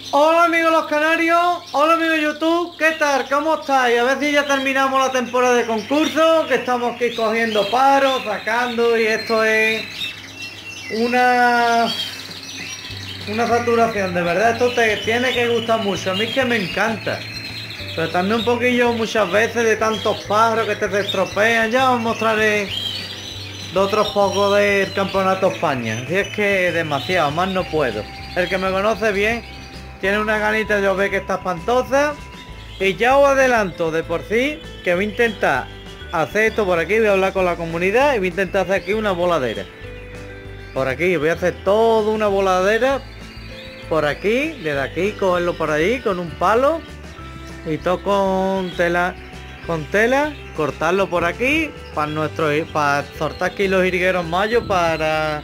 Hola amigos los canarios, hola amigos YouTube, ¿qué tal? ¿Cómo estáis? A ver si ya terminamos la temporada de concurso, que estamos aquí cogiendo paros, sacando y esto es una una saturación, de verdad esto te tiene que gustar mucho, a mí es que me encanta. Pero también un poquillo muchas veces de tantos pájaros que te estropean, ya os mostraré de otros pocos del Campeonato España. Si es que demasiado, más no puedo. El que me conoce bien tiene una ganita, yo ve que está espantosa. Y ya os adelanto de por sí que voy a intentar hacer esto por aquí, voy a hablar con la comunidad y voy a intentar hacer aquí una voladera. Por aquí, voy a hacer toda una voladera. Por aquí, desde aquí, cogerlo por ahí con un palo. Y todo con tela, cortarlo por aquí para soltar aquí los jilgueros mayos para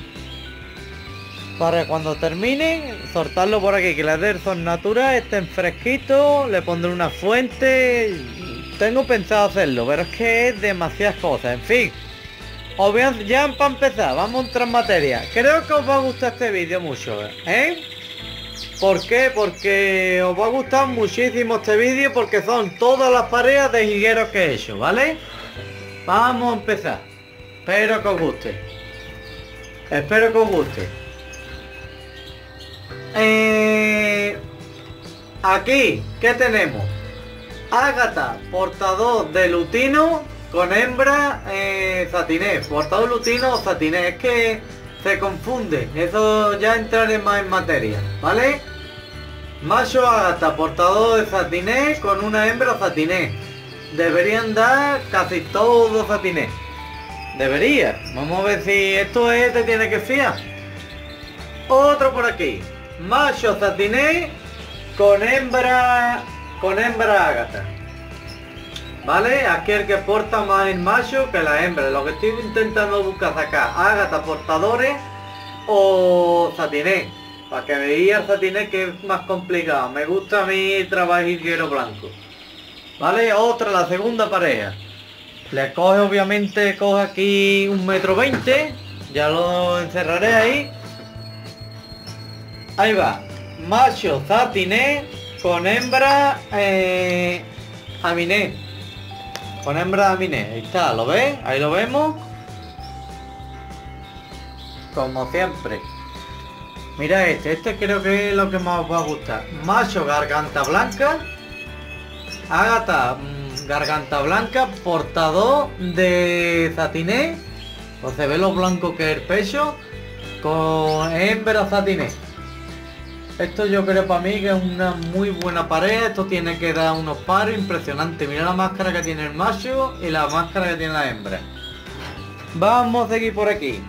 cuando termine, soltarlo por aquí, que las del son naturales, estén fresquitos, le pondré una fuente. Tengo pensado hacerlo, pero es que es demasiadas cosas, en fin. Ya para empezar, vamos a entrar en materia. Creo que os va a gustar este vídeo mucho, ¿eh? ¿Por qué? Porque os va a gustar muchísimo este vídeo, porque son todas las parejas de jilgueros que he hecho, ¿vale? Vamos a empezar. Espero que os guste. Espero que os guste. Aquí, ¿qué tenemos? Ágata, portador de lutino con hembra satinés. Portador lutino o satinés. Es que se confunde. Eso ya entraré más en materia, ¿vale? Macho ágata, portador de satinés con una hembra satinés. Deberían dar casi todo satinés. Debería. Vamos a ver si esto es, te tiene que fiar. Otro por aquí. Macho satinés con hembra ágata. ¿Vale? Aquí el que porta más el macho que la hembra. Lo que estoy intentando buscar sacar ágata portadores o satinés. Para que veáis el satinés, que es más complicado. Me gusta a mí trabajar jilguero blanco. ¿Vale? Otra, la segunda pareja. Le coge, obviamente, coge aquí 1,20 m. Ya lo encerraré ahí. Ahí va. Macho satinés con hembra aminé. Con hembra aminé. Ahí está, ¿lo ves? Ahí lo vemos. Como siempre. Mira este creo que es lo que más os va a gustar. Macho garganta blanca. Ágata garganta blanca, portador de satinés. O se ve lo blanco que es el pecho. Con hembra satinés. Esto yo creo para mí que es una muy buena pareja. Esto tiene que dar unos paros impresionantes. Mira la máscara que tiene el macho y la máscara que tiene la hembra. Vamos a seguir por aquí.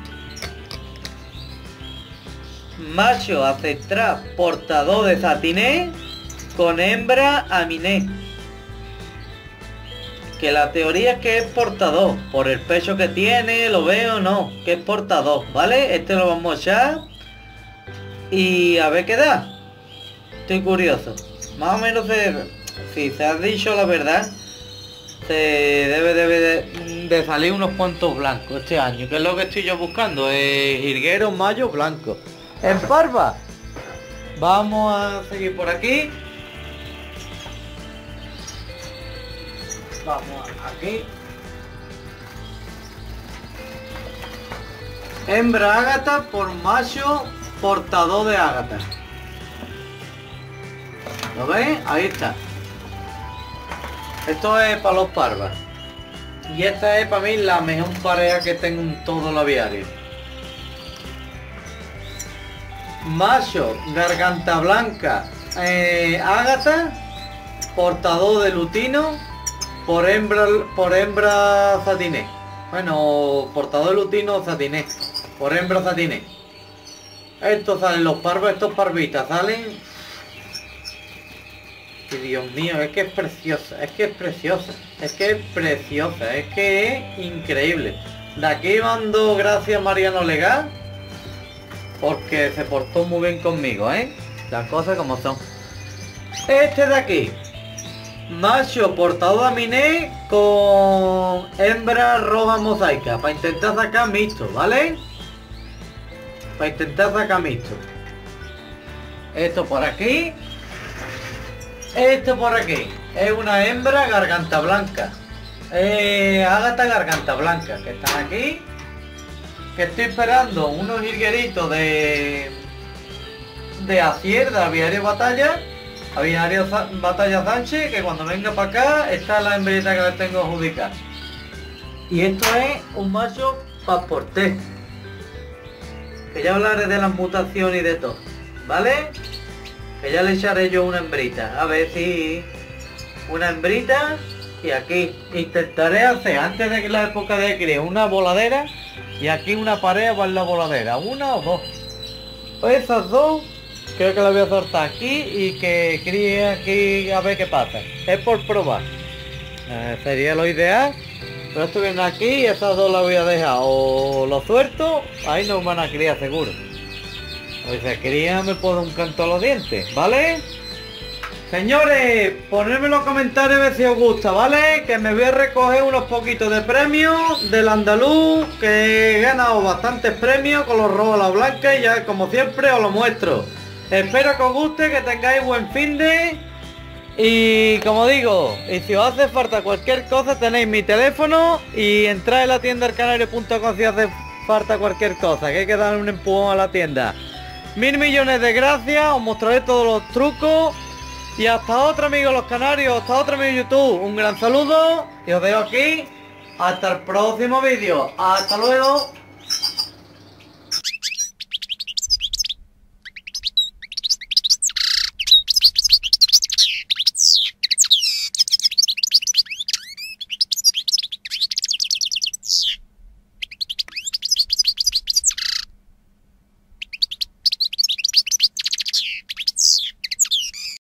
Macho ancestral portador de satinés con hembra aminé. Que la teoría es que es portador. Por el pecho que tiene, lo veo, no. Que es portador, ¿vale? Este lo vamos a echar. Y a ver qué da. Estoy curioso. Más o menos si se ha dicho la verdad, se debe de salir unos cuantos blancos este año. Que es lo que estoy yo buscando. Jilgueros mayos blancos. En parva. Vamos a seguir por aquí. Vamos aquí. Hembra ágata por macho portador de ágata. ¿Lo veis? Ahí está. Esto es para los parvas. Y esta es para mí la mejor pareja que tengo en todo el aviario. Macho garganta blanca ágata, portador de lutino por hembra satinés. Bueno, portador de lutino o satinés por hembra satinés. Estos salen los parvos, estos parvitas salen. Y Dios mío, es que es preciosa, es que es preciosa, es que es preciosa, es que es increíble. De aquí mando gracias a Mariano Legal, porque se portó muy bien conmigo, las cosas como son. Este de aquí, macho portador de aminé con hembra roja mosaica, para intentar sacar mixto, ¿vale? Para intentar sacar mixto. Esto por aquí. Esto por aquí. Es una hembra garganta blanca. Ágata garganta blanca, que están aquí. Que estoy esperando unos jilgueritos de Acier, de Aviario Batalla. Aviario Batalla Sánchez, que cuando venga para acá, esta es la hembrita que le tengo adjudicada. Y esto es un macho pasportés. Que ya hablaré de las mutaciones y de todo, ¿vale? Que ya le echaré yo una hembrita, a ver si... Una hembrita, y aquí intentaré hacer, antes de la época de cría, una voladera, y aquí una pareja para la voladera, una o dos. Esas dos, creo que las voy a soltar aquí, y que críe aquí a ver qué pasa. Es por probar. Sería lo ideal. Pero esto viene aquí y esas dos las voy a dejar. O lo suelto, ahí nos van a criar seguro. O si se cría me puedo un canto a los dientes, ¿vale? Señores, ponedme en los comentarios a ver si os gusta, ¿vale? Que me voy a recoger unos poquitos de premios del andaluz, que he ganado bastantes premios con los robos a la blanca y ya como siempre os lo muestro. Espero que os guste, que tengáis buen finde. Y como digo, y si os hace falta cualquier cosa tenéis mi teléfono y entrad en la tienda elcanario.com si hace falta cualquier cosa, que hay que dar un empujón a la tienda. 1000 millones de gracias, os mostraré todos los trucos y hasta otra, amigos los canarios, hasta otro, amigo YouTube. Un gran saludo y os dejo aquí hasta el próximo vídeo. Hasta luego.